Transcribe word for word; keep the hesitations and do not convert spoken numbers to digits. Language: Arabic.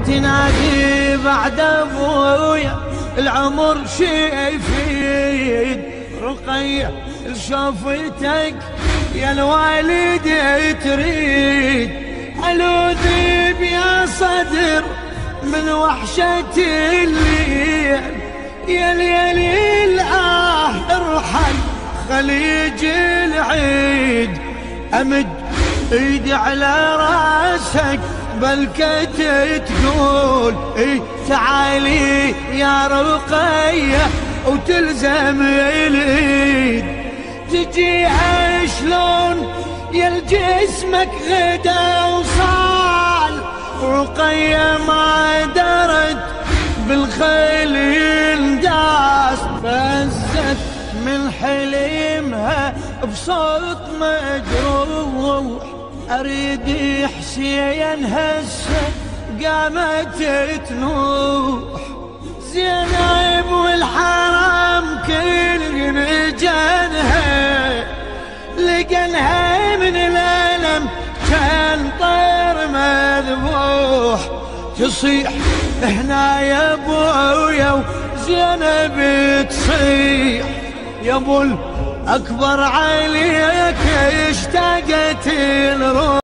تنادي بعد ابويا العمر شي يفيد. رقية لشوفتك يا الوالد تريد، الوذيب يا صدر من وحشة الليل. يا ليل آه ارحل خليج العيد، امد ايدي على راسك بلكة تقول اي تعالي يا رقية وتلزم الايد. تجي شلون يا الجسمك غدا وصال، رقية ما درت بالخيل ينداس. فزت من حلمها بصوت مجروح، اريد حسين هسه قامت تنوح. زينب والحرام كل جنها لقنها من الالم كان طير مذبوح. تصيح هنا يا ابويا وزينب تصيح، يا ابو الاكبر عليك اشتاقت الروح.